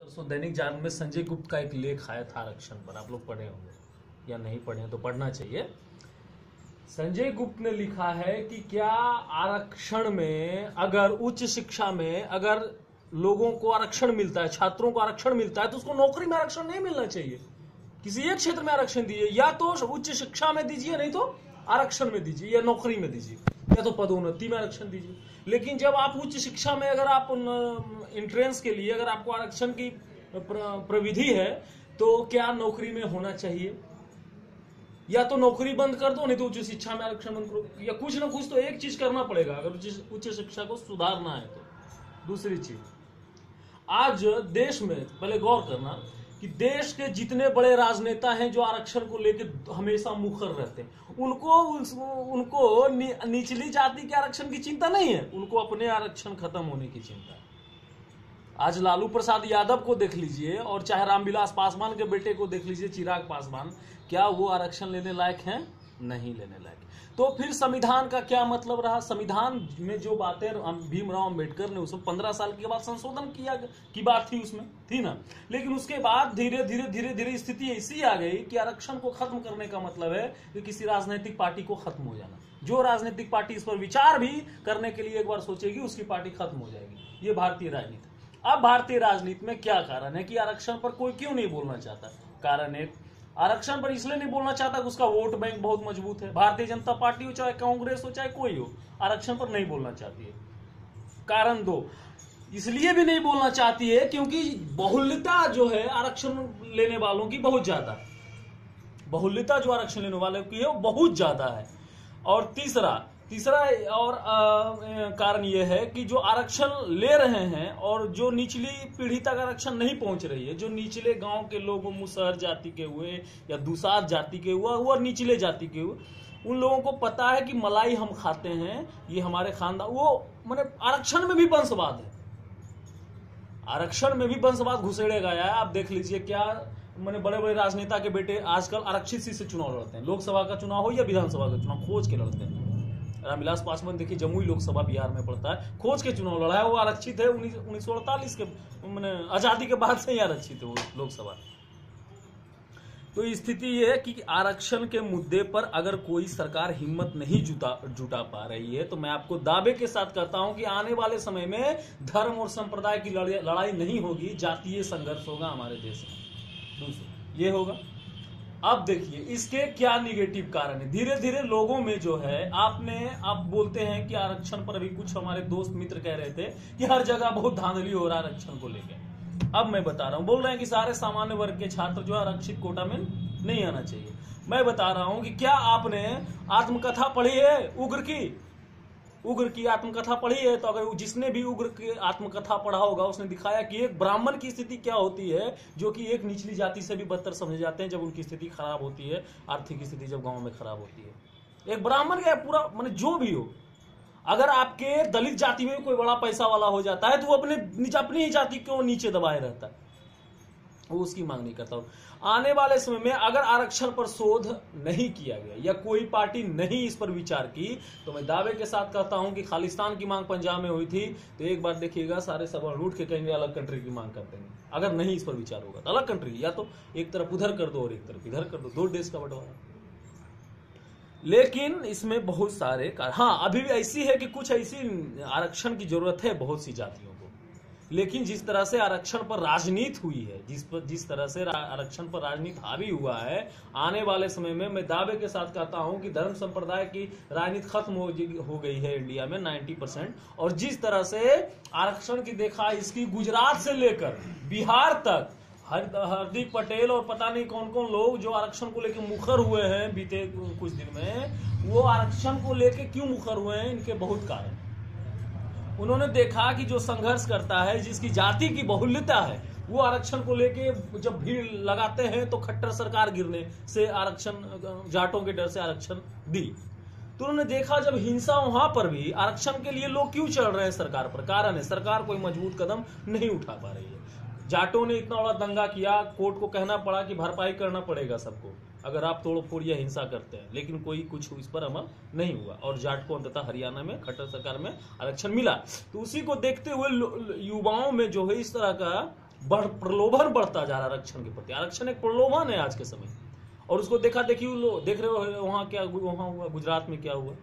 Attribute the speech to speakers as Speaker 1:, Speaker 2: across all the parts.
Speaker 1: दैनिक जागरण में संजय गुप्त का एक लेख आया था आरक्षण पर, आप लोग पढ़े होंगे या नहीं पढ़े तो पढ़ना चाहिए। संजय गुप्त ने लिखा है कि क्या आरक्षण में अगर उच्च शिक्षा में अगर लोगों को आरक्षण मिलता है, छात्रों को आरक्षण मिलता है, तो उसको नौकरी में आरक्षण नहीं मिलना चाहिए। किसी एक क्षेत्र में आरक्षण दीजिए, या तो उच्च शिक्षा में दीजिए, नहीं तो आरक्षण में दीजिए, या नौकरी में दीजिए, या तो पदोन्नति में आरक्षण दीजिए। लेकिन जब आप उच्च शिक्षा में अगर आप इंट्रेंस के लिए अगर आपको आरक्षण की प्रविधि है, तो क्या नौकरी में होना चाहिए? या तो नौकरी बंद कर दो, नहीं तो उच्च शिक्षा में आरक्षण बंद करो, या कुछ ना कुछ तो एक चीज करना पड़ेगा अगर उच्च शिक्षा को सुधारना है तो। दूसरी चीज, आज देश में पहले गौर करना कि देश के जितने बड़े राजनेता हैं जो आरक्षण को लेकर हमेशा मुखर रहते हैं, उनको निचली जाति के आरक्षण की चिंता नहीं है, उनको अपने आरक्षण खत्म होने की चिंता है। आज लालू प्रसाद यादव को देख लीजिए और चाहे रामविलास पासवान के बेटे को देख लीजिए, चिराग पासवान, क्या वो आरक्षण लेने लायक हैं? नहीं लेने लायक। तो फिर संविधान का क्या मतलब रहा? संविधान में जो बातें भीमराव अंबेडकर ने उसमें 15 साल के बाद संशोधन किया की बात थी, उसमें थी ना। लेकिन उसके बाद धीरे धीरे स्थिति ऐसी आ गई कि आरक्षण को खत्म करने का मतलब है कि किसी राजनीतिक पार्टी को खत्म हो जाना। जो राजनीतिक पार्टी इस पर विचार भी करने के लिए एक बार सोचेगी, उसकी पार्टी खत्म हो जाएगी। ये भारतीय राजनीति। अब भारतीय राजनीति में क्या कारण है कि आरक्षण पर कोई क्यों नहीं बोलना चाहता? कारण एक, आरक्षण पर इसलिए नहीं बोलना चाहता कि उसका वोट बैंक बहुत मजबूत है। भारतीय जनता पार्टी हो, चाहे कांग्रेस हो, चाहे कोई हो, आरक्षण पर नहीं बोलना चाहती है। कारण दो, इसलिए भी नहीं बोलना चाहती है क्योंकि बहुल्यता जो है आरक्षण लेने वालों की बहुत ज्यादा है। बहुल्यता जो आरक्षण लेने वालों की है वो बहुत ज्यादा है। और तीसरा और कारण यह है कि जो आरक्षण ले रहे हैं और जो निचली पीढ़ी तक आरक्षण नहीं पहुंच रही है, जो निचले गांव के लोग मुसहर जाति के हुए या दुसाध जाति के हुए और निचले जाति के हुए, उन लोगों को पता है कि मलाई हम खाते हैं, ये हमारे खानदान, वो माने आरक्षण में भी वंशवाद है। आरक्षण में भी वंशवाद घुसेड़े गया है। आप देख लीजिए क्या मैंने बड़े बड़े राजनेता के बेटे आजकल आरक्षित सीट से चुनाव लड़ते हैं। लोकसभा का चुनाव हो या विधानसभा का चुनाव, खोज के लड़ते हैं। रामविलास पासवान देखिए, जमुई लोकसभा बिहार में पड़ता है, खोज के चुनाव लड़ा है। वो आरक्षित है 1948 के मैंने आजादी के बाद से ही आरक्षित है वो लोकसभा। तो स्थिति ये है कि आरक्षण के मुद्दे पर अगर कोई सरकार हिम्मत नहीं जुटा पा रही है, तो मैं आपको दावे के साथ कहता हूं कि आने वाले समय में धर्म और संप्रदाय की लड़ाई नहीं होगी, जातीय संघर्ष होगा हमारे देश में। दूसरा ये होगा। अब देखिए इसके क्या निगेटिव कारण है। धीरे धीरे लोगों में जो है, आप बोलते हैं कि आरक्षण पर अभी कुछ हमारे दोस्त मित्र कह रहे थे कि हर जगह बहुत धांधली हो रहा है आरक्षण को लेकर। अब मैं बता रहा हूं, बोल रहे हैं कि सारे सामान्य वर्ग के छात्र जो है आरक्षित कोटा में नहीं आना चाहिए। मैं बता रहा हूं कि क्या आपने आत्मकथा पढ़ी है उग्र की आत्मकथा पढ़ी है? तो अगर जिसने भी उग्र की आत्मकथा पढ़ा होगा, उसने दिखाया कि एक ब्राह्मण की स्थिति क्या होती है, जो कि एक निचली जाति से भी बदतर समझे जाते हैं जब उनकी स्थिति खराब होती है, आर्थिक स्थिति जब गांव में खराब होती है। एक ब्राह्मण का पूरा माने जो भी हो, अगर आपके दलित जाति में कोई बड़ा पैसा वाला हो जाता है तो वो अपनी ही जाति को नीचे दबाए रहता है, वो उसकी मांग नहीं करता। आने वाले समय में अगर आरक्षण पर शोध नहीं किया गया या कोई पार्टी नहीं इस पर विचार की, तो मैं दावे के साथ कहता हूं कि खालिस्तान की मांग पंजाब में हुई थी, तो एक बार देखिएगा सारे सवाल उठ के कहेंगे अलग कंट्री की मांग करते हैं। अगर नहीं इस पर विचार होगा तो अलग कंट्री, या तो एक तरफ उधर कर दो और एक तरफ इधर कर दो, दो देश का बंटवारा। लेकिन इसमें बहुत सारे कारण, हाँ अभी भी ऐसी है कि कुछ ऐसी आरक्षण की जरूरत है बहुत सी जातियों को। लेकिन जिस तरह से आरक्षण पर राजनीति हुई है, जिस तरह से आरक्षण पर राजनीति हावी हुआ है, आने वाले समय में मैं दावे के साथ कहता हूं कि धर्म संप्रदाय की राजनीति खत्म हो गई है इंडिया में 90%। और जिस तरह से आरक्षण की देखा इसकी गुजरात से लेकर बिहार तक हार्दिक पटेल और पता नहीं कौन कौन लोग जो आरक्षण को लेकर मुखर हुए हैं बीते कुछ दिन में, वो आरक्षण को लेकर क्यों मुखर हुए हैं, इनके बहुत कारण। उन्होंने देखा कि जो संघर्ष करता है, जिसकी जाति की बहुल्यता है, वो आरक्षण को लेके जब भीड़ लगाते हैं तो खट्टर सरकार गिरने से आरक्षण, जाटों के डर से आरक्षण दी। तो उन्होंने देखा जब हिंसा वहां पर भी आरक्षण के लिए लोग क्यों चढ़ रहे हैं सरकार पर, कारण है सरकार कोई मजबूत कदम नहीं उठा पा रही है। जाटों ने इतना बड़ा दंगा किया, कोर्ट को कहना पड़ा कि भरपाई करना पड़ेगा सबको अगर आप तोड़ फोड़ या हिंसा करते हैं, लेकिन कोई कुछ इस पर अमल नहीं हुआ और जाट को अंततः हरियाणा में खट्टर सरकार में आरक्षण मिला। तो उसी को देखते हुए युवाओं में जो है इस तरह का प्रलोभन बढ़ता जा रहा है आरक्षण के प्रति। आरक्षण एक प्रलोभन है आज के समय, और उसको देखा देखी देख रहे हो वहां क्या वहां हुआ, गुजरात में क्या हुआ।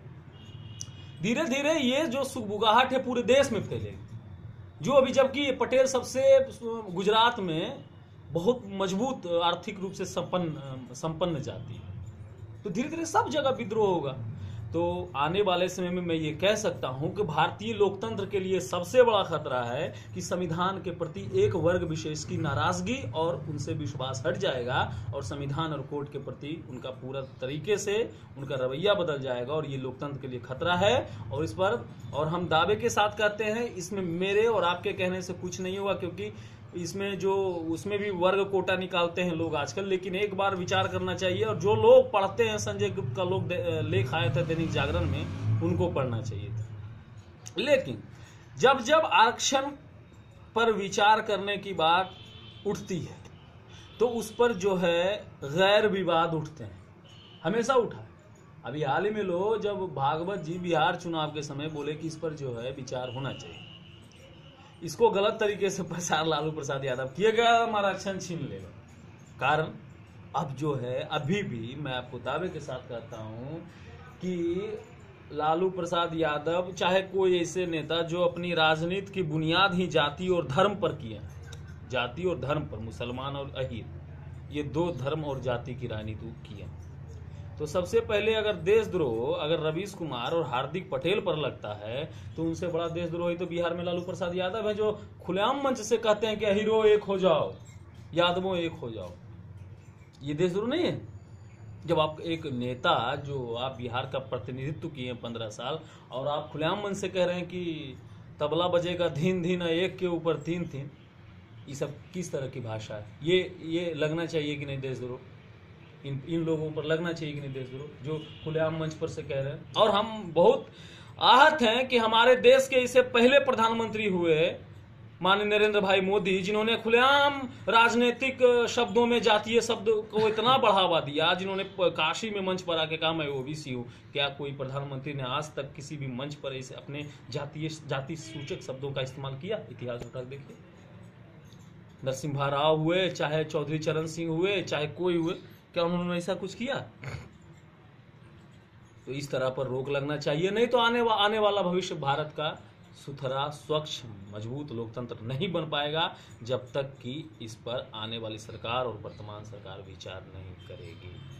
Speaker 1: धीरे धीरे ये जो सुगबुगाहट है पूरे देश में फैलेगी। जो अभी, जबकि पटेल सबसे गुजरात में बहुत मजबूत आर्थिक रूप से संपन्न जाति है, तो धीरे धीरे सब जगह विद्रोह होगा। तो आने वाले समय में मैं ये कह सकता हूं कि भारतीय लोकतंत्र के लिए सबसे बड़ा खतरा है कि संविधान के प्रति एक वर्ग विशेष की नाराजगी और उनसे विश्वास हट जाएगा, और संविधान और कोर्ट के प्रति उनका पूरा तरीके से उनका रवैया बदल जाएगा, और ये लोकतंत्र के लिए खतरा है। और इस पर, और हम दावे के साथ कहते हैं, इसमें मेरे और आपके कहने से कुछ नहीं होगा, क्योंकि इसमें जो उसमें भी वर्ग कोटा निकालते हैं लोग आजकल। लेकिन एक बार विचार करना चाहिए, और जो लोग पढ़ते हैं, संजय गुप्त का लोग लेख आया था दैनिक जागरण में, उनको पढ़ना चाहिए था। लेकिन जब जब आरक्षण पर विचार करने की बात उठती है तो उस पर जो है गैर विवाद उठते हैं, हमेशा उठा। अभी हाल ही में लोग जब भागवत जी बिहार चुनाव के समय बोले कि इस पर जो है विचार होना चाहिए, इसको गलत तरीके से प्रसार लालू प्रसाद यादव किएगा, हमारा आरक्षण छीन लेगा। कारण अब जो है, अभी भी मैं आपको दावे के साथ कहता हूं कि लालू प्रसाद यादव चाहे कोई ऐसे नेता जो अपनी राजनीति की बुनियाद ही जाति और धर्म पर किए, जाति और धर्म पर, मुसलमान और अहीर, ये दो धर्म और जाति की राजनीति किए, तो सबसे पहले अगर देशद्रोह अगर रवीश कुमार और हार्दिक पटेल पर लगता है तो उनसे बड़ा देशद्रोही तो बिहार में लालू प्रसाद यादव है, जो खुलेआम मंच से कहते हैं कि अहीरो एक हो जाओ, यादवों एक हो जाओ। ये देशद्रोह नहीं है? जब आप एक नेता, जो आप बिहार का प्रतिनिधित्व किए 15 साल, और आप खुलेआम मंच से कह रहे हैं कि तबला बजेगा धीन धीन एक के ऊपर तीन तीन, ये सब किस तरह की भाषा है? ये लगना चाहिए कि नहीं देशद्रोह? इन लोगों पर लगना चाहिए कि नहीं देशद्रोह, जो खुलेआम मंच पर से कह रहे हैं। और हम बहुत आहत हैं कि हमारे देश के इससे पहले प्रधानमंत्री हुए माननीय नरेंद्र भाई मोदी, जिन्होंने खुलेआम राजनीतिक शब्दों में जातीय शब्द को इतना बढ़ावा दिया, जिन्होंने काशी में मंच पर आके कहा मैं ओबीसी हूँ। क्या कोई प्रधानमंत्री ने आज तक किसी भी मंच पर ऐसे अपने जाति सूचक शब्दों का इस्तेमाल किया? इतिहास उठा देखिए। नरसिम्हा राव हुए, चाहे चौधरी चरण सिंह हुए, चाहे कोई हुए, क्या उन्होंने ऐसा कुछ किया? तो इस तरह पर रोक लगना चाहिए, नहीं तो आने वाला भविष्य भारत का सुथरा, स्वच्छ, मजबूत लोकतंत्र नहीं बन पाएगा, जब तक कि इस पर आने वाली सरकार और वर्तमान सरकार विचार नहीं करेगी।